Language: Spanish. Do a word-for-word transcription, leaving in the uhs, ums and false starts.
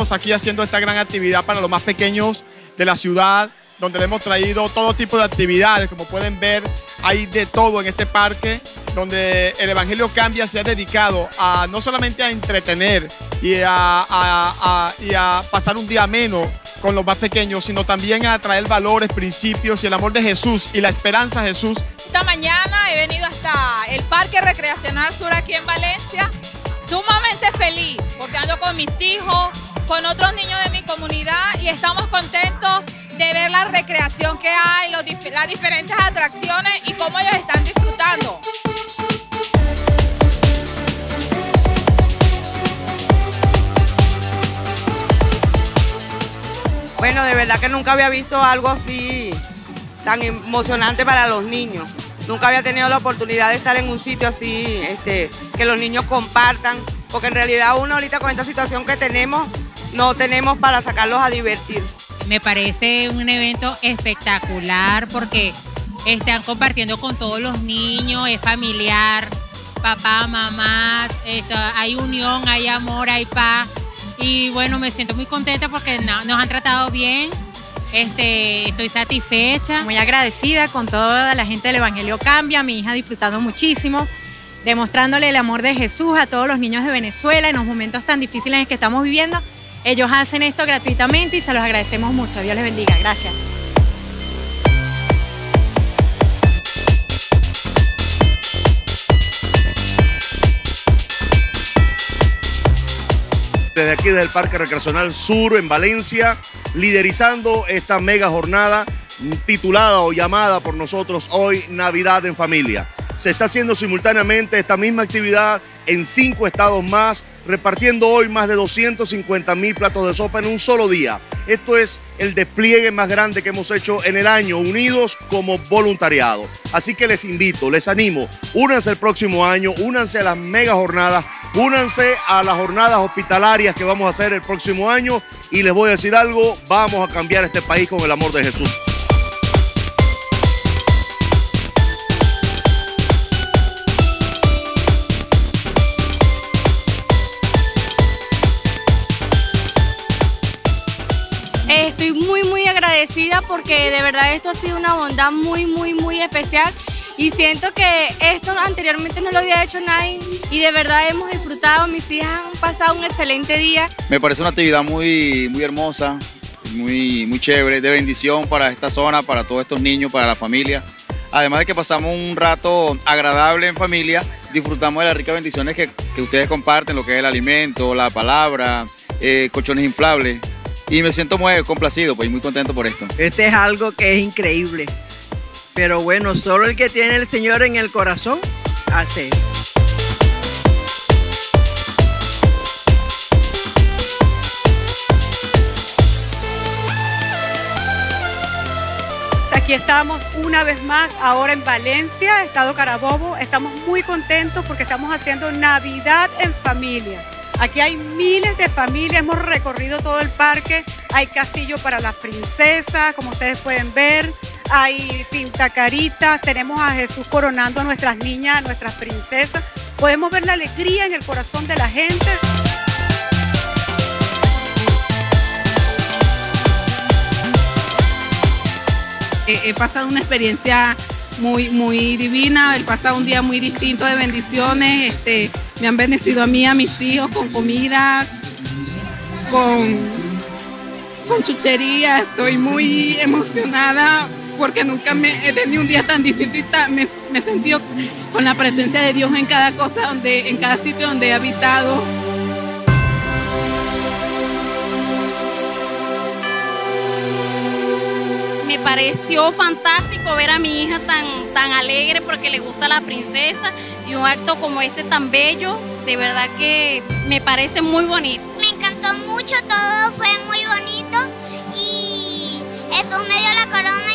estamos aquí haciendo esta gran actividad para los más pequeños de la ciudad, donde le hemos traído todo tipo de actividades. Como pueden ver, hay de todo en este parque, donde el Evangelio Cambia se ha dedicado a no solamente a entretener y a, a, a, y a pasar un día ameno con los más pequeños, sino también a traer valores, principios y el amor de Jesús y la esperanza de Jesús. Esta mañana he venido hasta el Parque Recreacional Sur aquí en Valencia, sumamente feliz porque ando con mis hijos, con otros niños de mi comunidad y estamos contentos de ver la recreación que hay, los, las diferentes atracciones y cómo ellos están disfrutando. Bueno, de verdad que nunca había visto algo así tan emocionante para los niños. Nunca había tenido la oportunidad de estar en un sitio así, este, que los niños compartan, porque en realidad uno ahorita con esta situación que tenemos, no tenemos para sacarlos a divertir. Me parece un evento espectacular porque están compartiendo con todos los niños, es familiar, papá, mamá, esto, hay unión, hay amor, hay paz. Y bueno, me siento muy contenta porque no, nos han tratado bien, este, estoy satisfecha. Muy agradecida con toda la gente del Evangelio Cambia, mi hija disfrutando muchísimo, demostrándole el amor de Jesús a todos los niños de Venezuela en los momentos tan difíciles en que estamos viviendo. Ellos hacen esto gratuitamente y se los agradecemos mucho. Dios les bendiga. Gracias. Desde aquí, desde el Parque Recreacional Sur en Valencia, liderizando esta mega jornada titulada o llamada por nosotros hoy Navidad en Familia. Se está haciendo simultáneamente esta misma actividad en cinco estados más, repartiendo hoy más de doscientos cincuenta mil platos de sopa en un solo día. Esto es el despliegue más grande que hemos hecho en el año, unidos como voluntariado. Así que les invito, les animo, únanse el próximo año, únanse a las mega jornadas, únanse a las jornadas hospitalarias que vamos a hacer el próximo año y les voy a decir algo, vamos a cambiar este país con el amor de Jesús. Estoy muy muy agradecida porque de verdad esto ha sido una bondad muy muy muy especial y siento que esto anteriormente no lo había hecho nadie y de verdad hemos disfrutado, mis hijas han pasado un excelente día. Me parece una actividad muy, muy hermosa, muy, muy chévere, de bendición para esta zona, para todos estos niños, para la familia. Además de que pasamos un rato agradable en familia, disfrutamos de las ricas bendiciones que, que ustedes comparten, lo que es el alimento, la palabra, eh, colchones inflables. Y me siento muy complacido, pues, y muy contento por esto. Este es algo que es increíble. Pero bueno, solo el que tiene el Señor en el corazón hace. Aquí estamos una vez más ahora en Valencia, Estado Carabobo. Estamos muy contentos porque estamos haciendo Navidad en familia. Aquí hay miles de familias, hemos recorrido todo el parque, hay castillo para las princesas, como ustedes pueden ver, hay pintacaritas, tenemos a Jesús coronando a nuestras niñas, a nuestras princesas. Podemos ver la alegría en el corazón de la gente. He pasado una experiencia muy, muy divina, he pasado un día muy distinto de bendiciones, este, me han bendecido a mí, a mis hijos con comida, con, con chuchería, estoy muy emocionada porque nunca me he tenido un día tan distinto y tan, me, me he sentido con la presencia de Dios en cada cosa, donde, en cada sitio donde he habitado. Me pareció fantástico ver a mi hija tan, tan alegre porque le gusta la princesa y un acto como este tan bello, de verdad que me parece muy bonito. Me encantó mucho, todo fue muy bonito y Jesús me dio la corona